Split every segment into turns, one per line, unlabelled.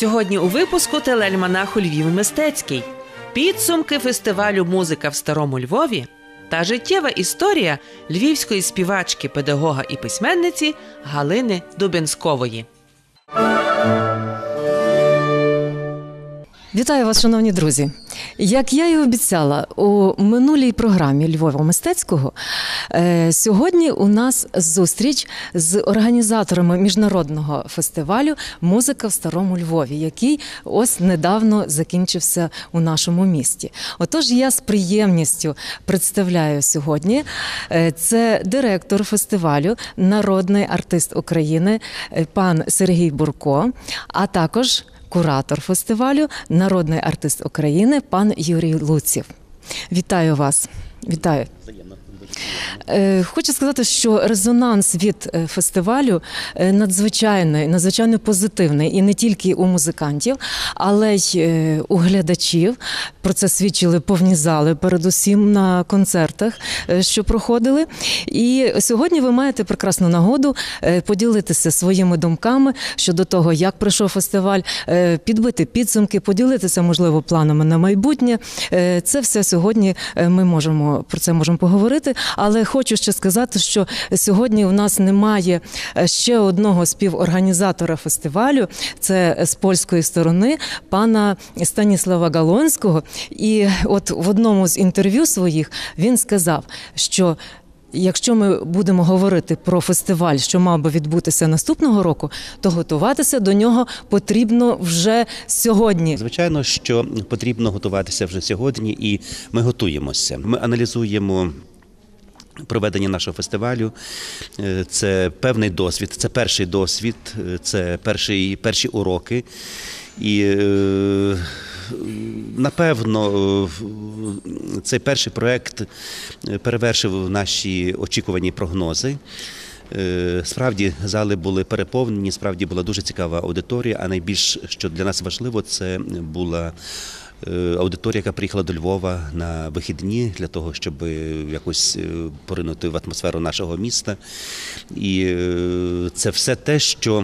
Сьогодні у випуску телеальманаху «Львів мистецький». Підсумки фестивалю «Музика в Старому Львові» та життєва історія львівської співачки, педагога і письменниці Галини Дубенськової.
Вітаю вас, шановні друзі! Як я і обіцяла у минулій програмі Львова мистецького, сьогодні у нас зустріч з організаторами міжнародного фестивалю «Музика в Старому Львові», який ось недавно закінчився у нашому місті. Отож, я з приємністю представляю сьогодні, це директор фестивалю, народний артист України пан Сергій Бурко, а також куратор фестивалю, народний артист України пан Юрій Луців. Вітаю вас. Вітаю. Хочу сказати, що резонанс від фестивалю надзвичайно позитивний. І не тільки у музикантів, але й у глядачів. Про це свідчили повні зали, передусім на концертах, що проходили. І сьогодні ви маєте прекрасну нагоду поділитися своїми думками щодо того, як пройшов фестиваль, підбити підсумки, поділитися, можливо, планами на майбутнє. Це все сьогодні про це можемо поговорити. Але хочу ще сказати, що сьогодні у нас немає ще одного співорганізатора фестивалю, це з польської сторони, пана Станіслава Галонського. І от в одному з інтерв'ю своїх він сказав, що якщо ми будемо говорити про фестиваль, що мав би відбутися наступного року, то готуватися до нього потрібно вже сьогодні.
Звичайно, що потрібно готуватися вже сьогодні, і ми готуємося. Ми аналізуємо проведення нашого фестивалю. Це певний досвід, це перший досвід, це перші уроки. І напевно, цей перший проєкт перевершив наші очікувані прогнози. Справді, зали були переповнені, справді була дуже цікава аудиторія, а найбільш, що для нас важливо, це була аудиторія, яка приїхала до Львова на вихідні для того, щоб якось поринути в атмосферу нашого міста. І це все те,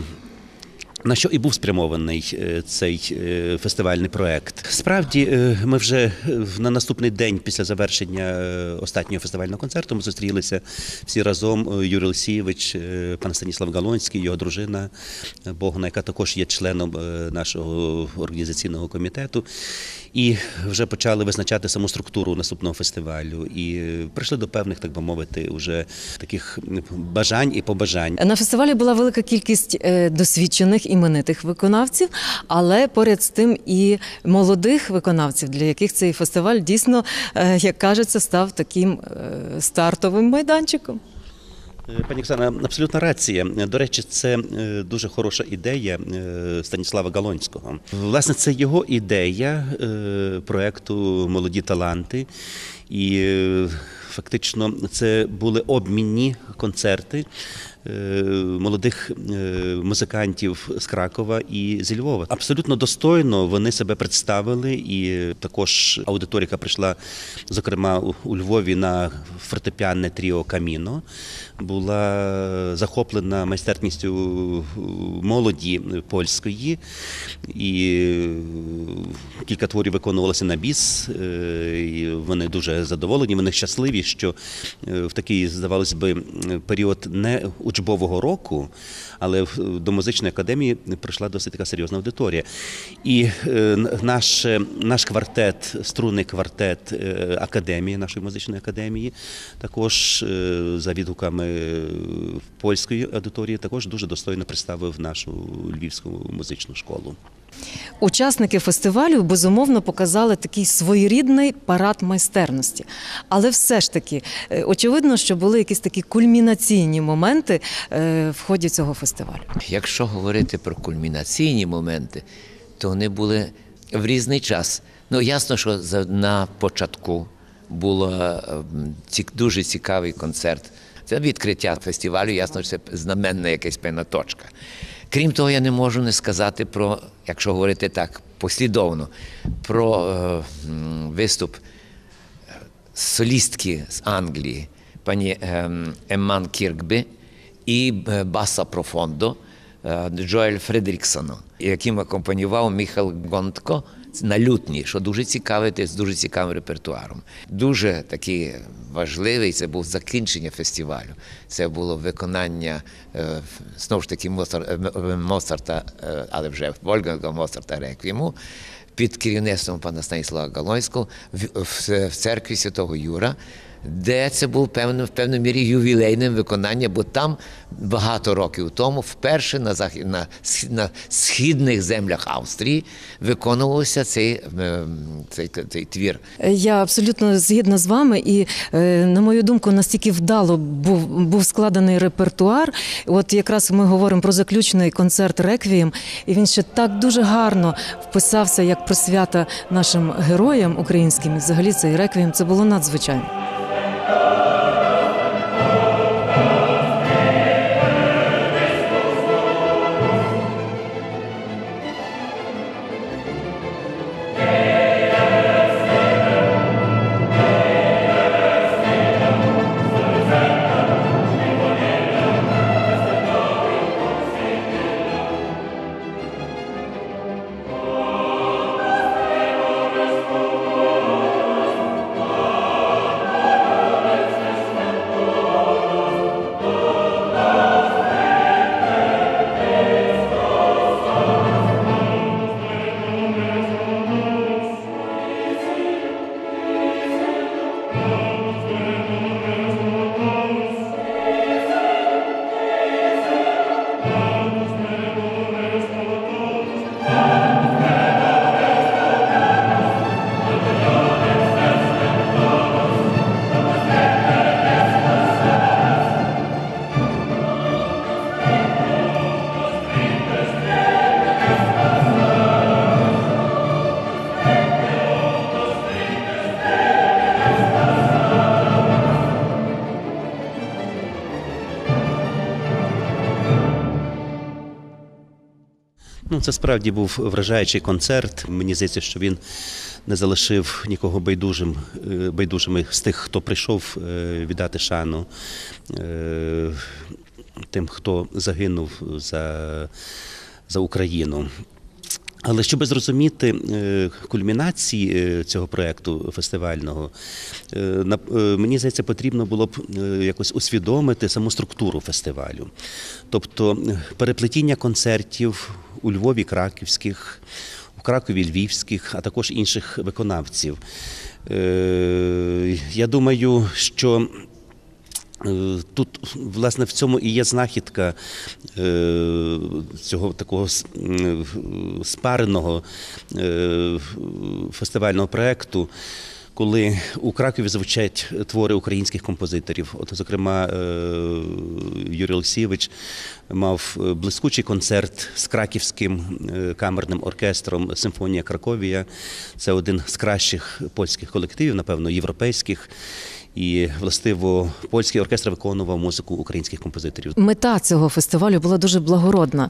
на що і був спрямований цей фестивальний проєкт. Справді, ми вже на наступний день після завершення останнього фестивального концерту ми зустрілися всі разом. Юрій Олексійович, пан Станіслав Галонський, його дружина Богна, яка також є членом нашого організаційного комітету. І вже почали визначати саму структуру наступного фестивалю. І прийшли до певних, так би мовити, уже таких бажань і побажань.
На фестивалі була велика кількість досвідчених іменитих виконавців, але поряд з тим і молодих виконавців, для яких цей фестиваль дійсно, як кажеться, став таким стартовим майданчиком.
Пані Оксана, абсолютна рація. До речі, це дуже хороша ідея Станіслава Галонського. Власне, це його ідея проєкту «Молоді таланти». І фактично це були обмінні концерти молодих музикантів з Кракова і зі Львова. Абсолютно достойно вони себе представили, і також аудиторія, яка прийшла, зокрема, у Львові на фортепіанне тріо «Каміно», була захоплена майстерністю молоді польської, і кілька творів виконувалося на біс, і вони дуже задоволені, вони щасливі, що в такий, здавалось би, період не учбового року, але до музичної академії прийшла досить така серйозна аудиторія. І наш квартет, струнний квартет академії, нашої музичної академії, також за відгуками польської аудиторії, також дуже достойно представив нашу львівську музичну школу.
Учасники фестивалю, безумовно, показали такий своєрідний парад майстерності. Але все ж таки, очевидно, що були якісь такі кульмінаційні моменти в ході цього фестивалю.
Якщо говорити про кульмінаційні моменти, то вони були в різний час. Ну, ясно, що на початку був дуже цікавий концерт. Це відкриття фестивалю, ясно, що це знаменна якась певна точка. Крім того, я не можу не сказати про, якщо говорити так, послідовно, про виступ солістки з Англії, пані Емман Кіркби і Баса Профондо, Джоель Фредріксону, яким акомпанював Міхал Гонтко на лютні, що дуже цікавий, з дуже цікавим репертуаром. Дуже такий важливий, це був закінчення фестивалю. Це було виконання, знову ж таки, Моцарта, але вже Вольфганга Моцарта реквієму, під керівництвом пана Станіслава Галонського в церкві Святого Юра, де це був в певній мірі ювілейним виконанням, бо там багато років тому вперше на східних землях Австрії виконувався цей твір.
Я абсолютно згідна з вами, і, на мою думку, настільки вдало був складений репертуар. От якраз ми говоримо про заключний концерт «Реквієм», і він ще так дуже гарно вписався як присвята нашим героям українським. І взагалі цей «Реквієм» – це було надзвичайно.
Це справді був вражаючий концерт. Мені здається, що він не залишив нікого байдужими з тих, хто прийшов віддати шану тим, хто загинув за Україну. Але щоб зрозуміти кульмінації цього проєкту фестивального, мені здається, потрібно було б якось усвідомити саму структуру фестивалю. Тобто переплетіння концертів у Львові краківських, у Кракові львівських, а також інших виконавців. Я думаю, що тут, власне, в цьому і є знахідка цього такого спареного фестивального проєкту, коли у Кракові звучать твори українських композиторів. От, зокрема, Юрій Олексійович мав блискучий концерт з краківським камерним оркестром «Симфонія Краковія». Це один з кращих польських колективів, напевно, європейських. І, властиво, польський оркестр виконував музику українських композиторів.
Мета цього фестивалю була дуже благородна.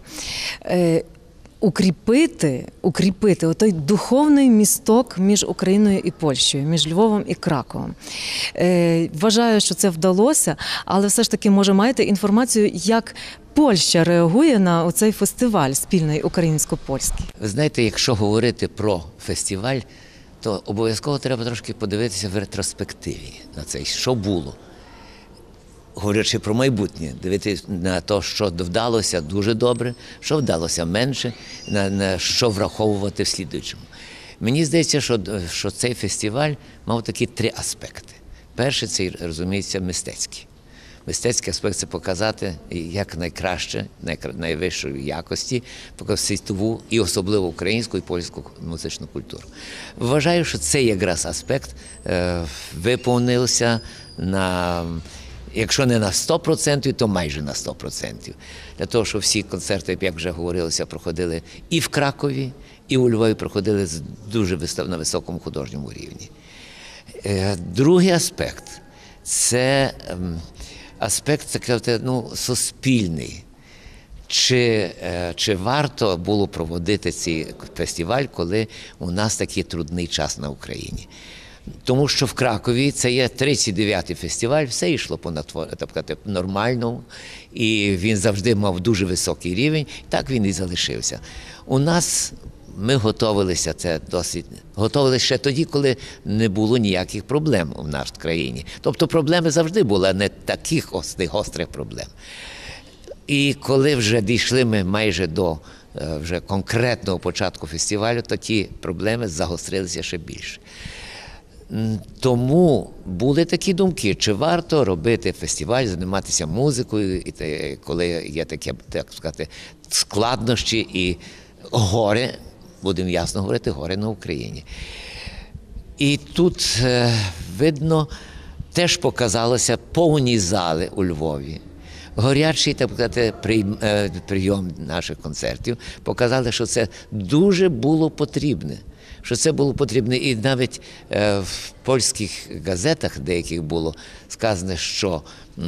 Укріпити отой духовний місток між Україною і Польщею, між Львовом і Краковом. Вважаю, що це вдалося, але все ж таки, може, маєте інформацію, як Польща реагує на цей фестиваль спільний українсько-польський?
Ви знаєте, якщо говорити про фестиваль, то обов'язково треба трошки подивитися в ретроспективі на це, що було. Говорячи про майбутнє, дивитися на те, що вдалося дуже добре, що вдалося менше, на що враховувати в слідуючому. Мені здається, що цей фестиваль мав такі три аспекти. Перший – це, розуміється, мистецький. Мистецький аспект – це показати як найкраще, найвищої якості, світову і особливо українську і польську музичну культуру. Вважаю, що цей якраз аспект виповнився якщо не на 100%, то майже на 100%. Для того, що всі концерти, як вже говорилося, проходили і в Кракові, і у Львові проходили дуже на високому художньому рівні. Другий аспект – це аспект, суспільний. Чи варто було проводити цей фестиваль, коли у нас такий трудний час на Україні? Тому що в Кракові це є 39-й фестиваль, все йшло нормально, і він завжди мав дуже високий рівень, так він і залишився. У нас ми готувалися, готувалися ще тоді, коли не було ніяких проблем в нашій країні. Тобто проблеми завжди були, а не таких гострих проблем. І коли вже дійшли ми майже до вже конкретного початку фестивалю, то ті проблеми загострилися ще більше. Тому були такі думки, чи варто робити фестиваль, займатися музикою, коли є такі, так сказати, складнощі і горе, будемо ясно говорити, горе на Україні. І тут, видно, теж показалося повні зали у Львові. Горячий, так сказати, прийом наших концертів показали, що це дуже було потрібне. І навіть в польських газетах деяких було сказано, що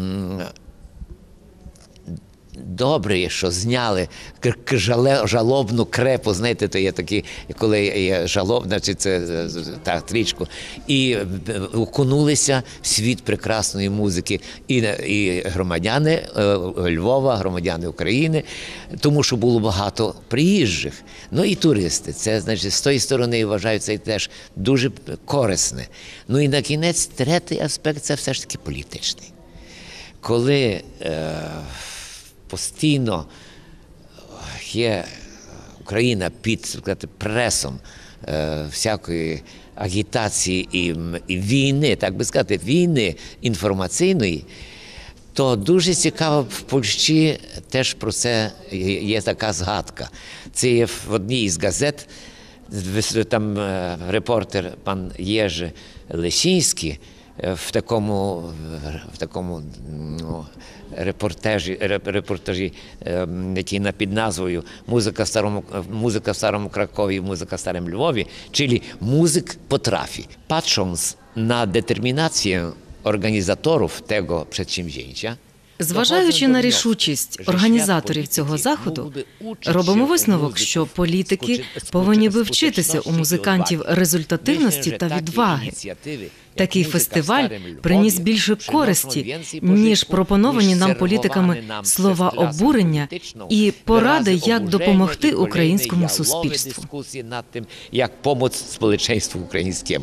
добре, що зняли жалобну крепу, знаєте, то є такі, коли є жалобна, чи це та стрічку, і окунулися в світ прекрасної музики і громадяни Львова, громадяни України, тому що було багато приїжджих, ну і туристи. Це, значить, з тої сторони, вважаю, це теж дуже корисне. Ну і на кінець, третій аспект – це все ж таки політичний. Коли постійно є Україна під пресом всякої агітації і війни, так би сказати, війни інформаційної, то дуже цікаво в Польщі теж про це є така згадка. Це є в одній із газет, там репортер пан Єжи Лещинський в такому репортажі, який під назвою «Музика в Старому Кракові, музика в Старому Львові», czyli muzyk potrafi. Patrząc na determinację organizatorów tego przedsięwzięcia,
зважаючи на рішучість організаторів цього заходу, робимо висновок, що політики повинні би вчитися у музикантів результативності та відваги. Такий фестиваль приніс більше користі, ніж пропоновані нам політиками слова обурення і поради, як допомогти українському суспільству.
Як допомогти сполеченству українському.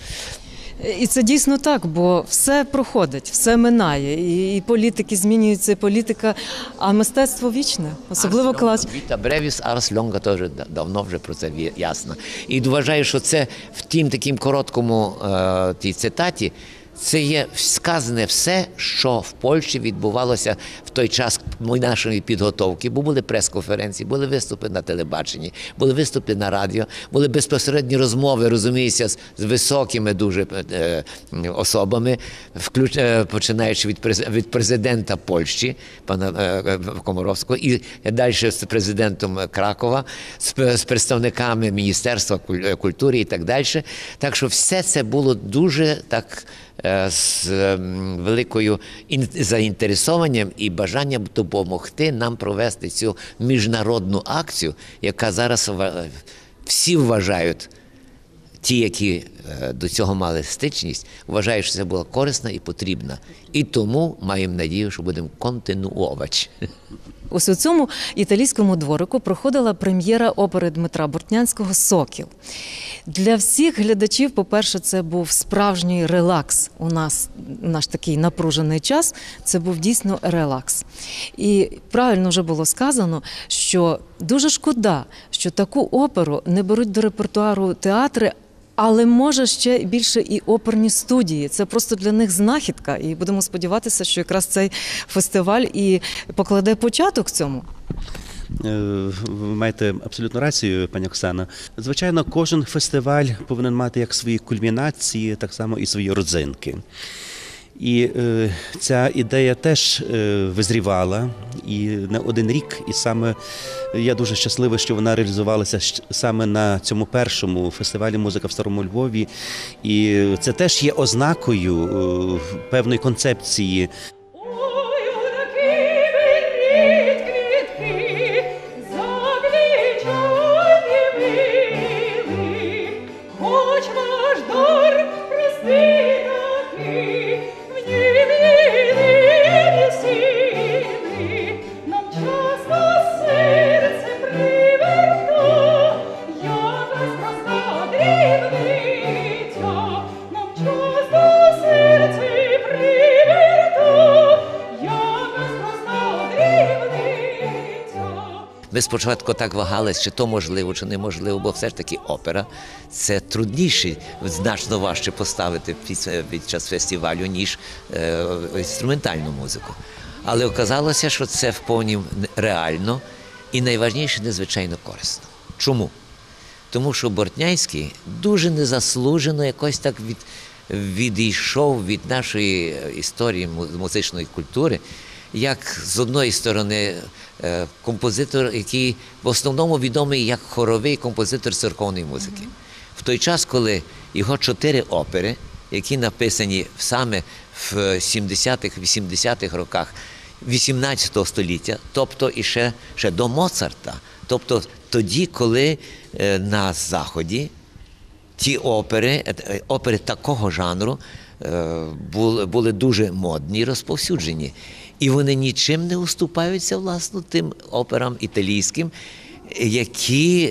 І це дійсно так, бо все проходить, все минає, і політики змінюються, і політика, а мистецтво вічне, особливо клас.
Vita brevis, ars longa, теж давно вже про це ясно. І вважаю, що це в таким короткому тій цитаті, це є сказане все, що в Польщі відбувалося в той час нашої підготовки, бо були прес-конференції, були виступи на телебаченні, були виступи на радіо, були безпосередні розмови, розуміється, з високими дуже особами, починаючи від президента Польщі, пана Комаровського, і далі з президентом Кракова, з представниками Міністерства культури і так далі. Так що все це було дуже так з великою заінтересуванням і бажанням допомогти нам провести цю міжнародну акцію, яка зараз всі вважають, ті, які до цього мали стичність, вважають, що це була корисна і потрібна. І тому маємо надію, що будемо континуувати.
Ось у цьому італійському дворику проходила прем'єра опери Дмитра Бортнянського «Сокіл». Для всіх глядачів, по-перше, це був справжній релакс. У наш такий напружений час, це був дійсно релакс. І правильно вже було сказано, що дуже шкода, що таку оперу не беруть до репертуару театри, але може ще більше і оперні студії. Це просто для них знахідка. І будемо сподіватися, що якраз цей фестиваль і покладе початок цьому.
Ви маєте абсолютно рацію, пані Оксана. Звичайно, кожен фестиваль повинен мати як свої кульмінації, так само і свої родзинки. І ця ідея теж визрівала і не один рік, і саме я дуже щасливий, що вона реалізувалася саме на цьому першому фестивалі «Музика в Старому Львові». І це теж є ознакою певної концепції.
Хоч ваш дар
Ми спочатку так вагались, чи то можливо, чи неможливо, бо все ж таки опера – це трудніше, значно важче поставити під час фестивалю, ніж інструментальну музику. Але оказалося, що це вповні реально і найважніше – незвичайно корисно. Чому? Тому що Бортнянський дуже незаслужено якось так відійшов від нашої історії музичної культури, як з одної сторони композитор, який в основному відомий як хоровий композитор церковної музики. В той час, коли його 4 опери, які написані саме в 70-х, 80-х роках 18 століття, тобто і ще до Моцарта, тобто тоді, коли на Заході ті опери такого жанру були дуже модні і розповсюджені. І вони нічим не уступаються, власне, тим операм італійським, які,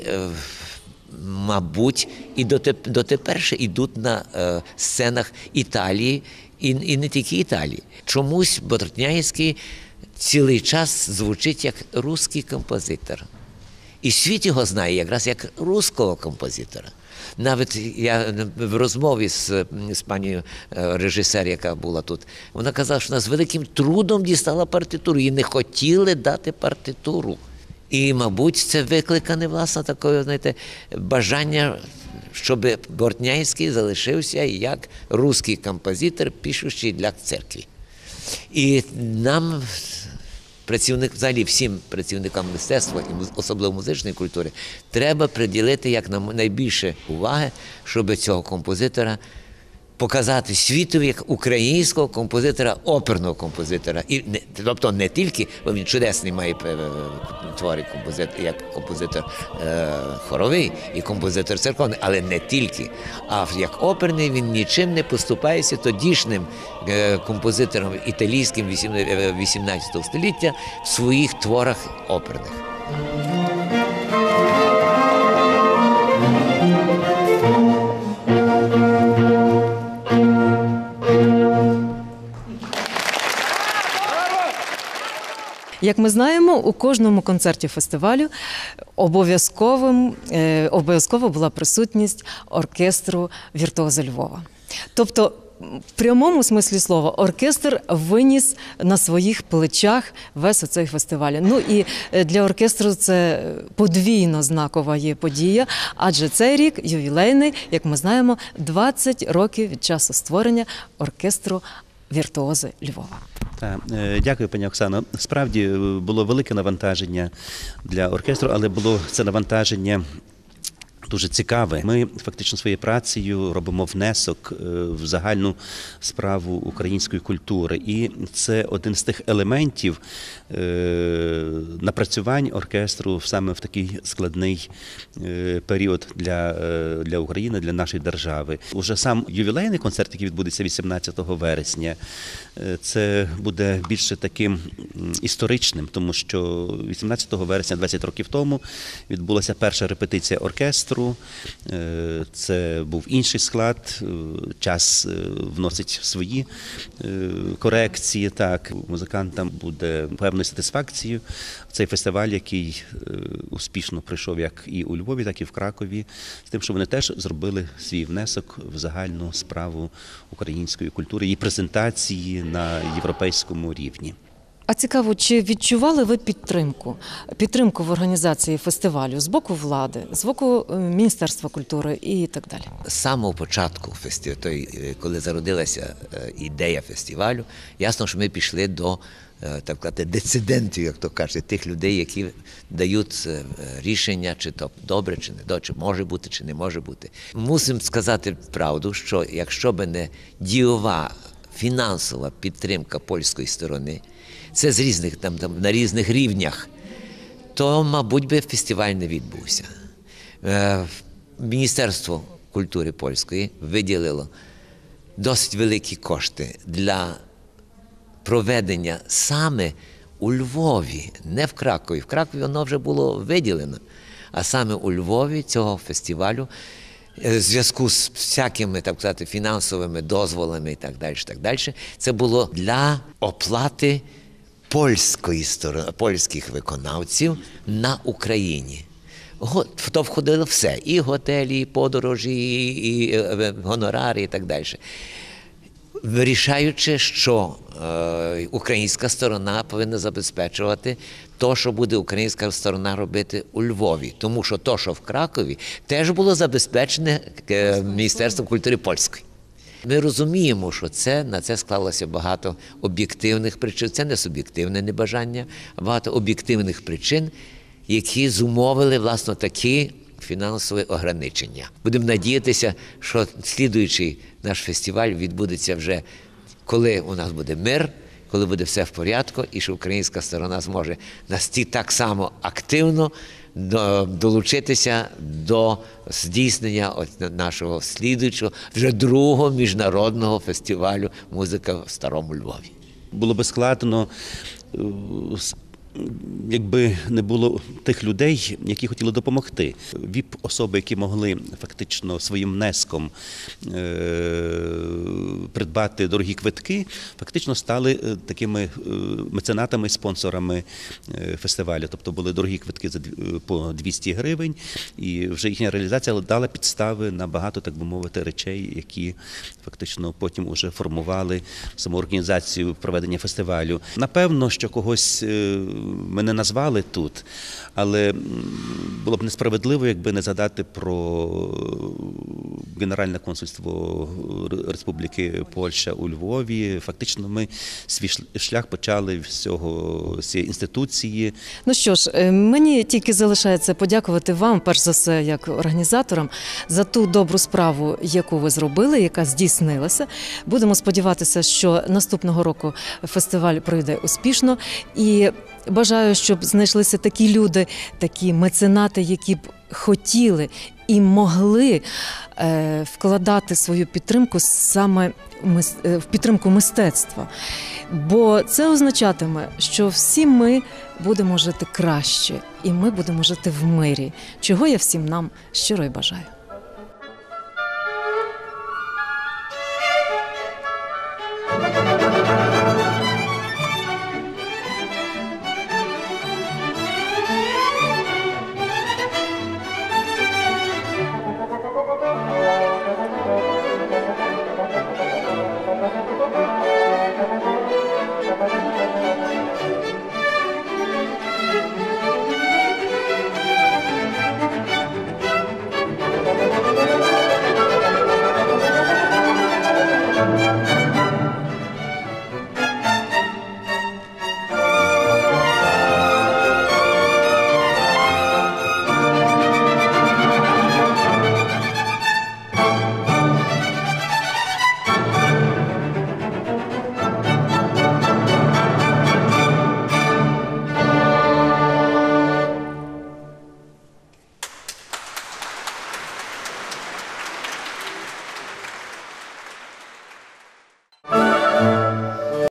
мабуть, і дотепер ще йдуть на сценах Італії, і не тільки Італії. Чомусь Бортнянський цілий час звучить як русський композитор. І світ його знає якраз як руського композитора. Навіть я в розмові з пані режисер, яка була тут, вона казала, що вона з великим трудом дістала партитуру, їй не хотіли дати партитуру. І, мабуть, це викликане, власне, такое, знаєте, бажання, щоб Бортнянський залишився як русський композитор, пишучий для церкви. І нам, взагалі всім працівникам мистецтва, і особливо музичної культури, треба приділити якнайбільше уваги, щоб цього композитора показати світові як українського композитора, оперного композитора. Тобто не тільки, бо він чудесний має твори як композитор хоровий і композитор церковний, але не тільки. А як оперний він нічим не поступається тодішнім композиторам італійським 18 століття в своїх творах оперних.
Як ми знаємо, у кожному концерті фестивалю обов'язково була присутність оркестру «Віртуози Львова». Тобто, в прямому смислі слова, оркестр виніс на своїх плечах весь оцей фестиваль. Ну і для оркестру це подвійно знакова є подія, адже цей рік ювілейний, як ми знаємо, 20 років від часу створення оркестру «Віртуози Львова».
Дякую, пані Оксано. Справді було велике навантаження для оркестру, але було це навантаження дуже цікаве. Ми фактично своєю працею робимо внесок в загальну справу української культури. І це один з тих елементів напрацювань оркестру саме в такий складний період для України, для нашої держави. Уже сам ювілейний концерт, який відбудеться 18 вересня, це буде більше таким історичним, тому що 18 вересня 20 років тому відбулася перша репетиція оркестру. Це був інший склад, час вносить свої корекції. Так, музикантам буде певною сатисфакцією цей фестиваль, який успішно пройшов як і у Львові, так і в Кракові, з тим, що вони теж зробили свій внесок в загальну справу української культури, її презентації на європейському рівні.
А цікаво, чи відчували ви підтримку в організації фестивалю з боку влади, з боку Міністерства культури і так далі?
З самого початку, коли зародилася ідея фестивалю, ясно, що ми пішли до, так сказати, децидентів, як то кажуть, тих людей, які дають рішення, чи то добре, чи не добре, чи може бути, чи не може бути. Мусимо сказати правду, що якщо б не дієва фінансова підтримка польської сторони, це з різних, на різних рівнях, то, мабуть, би фестиваль не відбувся. Міністерство культури польської виділило досить великі кошти для проведення саме у Львові, не в Кракові. В Кракові воно вже було виділено, а саме у Львові цього фестивалю в зв'язку з всякими, так сказати, фінансовими дозволами і так далі, це було для оплати польських виконавців на Україні. В то входило все, і готелі, і подорожі, і гонорари, і так далі. Вирішаючи, що українська сторона повинна забезпечувати те, що буде українська сторона робити у Львові. Тому що те, що в Кракові, теж було забезпечене Міністерством культури польської. Ми розуміємо, що на це склалося багато об'єктивних причин. Це не суб'єктивне небажання, а багато об'єктивних причин, які зумовили, власне, такі фінансові ограничення. Будемо надіятися, що слідуючий наш фестиваль відбудеться вже, коли у нас буде мир, коли буде все в порядку, і що українська сторона зможе так само активно долучитися до здійснення нашого слідуючого, вже другого міжнародного фестивалю «Музика в Старому Львові».
Було би складно, якби не було тих людей, які хотіли допомогти. ВІП-особи, які могли фактично своїм внеском придбати дорогі квитки, фактично стали такими меценатами, спонсорами фестивалю. Тобто були дорогі квитки по 200 гривень, і вже їхня реалізація дала підстави на багато, так би мовити, речей, які фактично потім уже формували саму організацію проведення фестивалю. Напевно, що когось ми не назвали тут, але було б несправедливо, якби не згадати про Генеральне консульство Республіки Польща у Львові. Фактично ми свій шлях почали з цієї інституції.
Ну що ж, мені тільки залишається подякувати вам, перш за все, як організаторам, за ту добру справу, яку ви зробили, яка здійснилася. Будемо сподіватися, що наступного року фестиваль пройде успішно. І бажаю, щоб знайшлися такі люди, такі меценати, які б хотіли і могли вкладати свою підтримку саме в підтримку мистецтва. Бо це означатиме, що всі ми будемо жити краще, і ми будемо жити в мирі, чого я всім нам щиро й бажаю.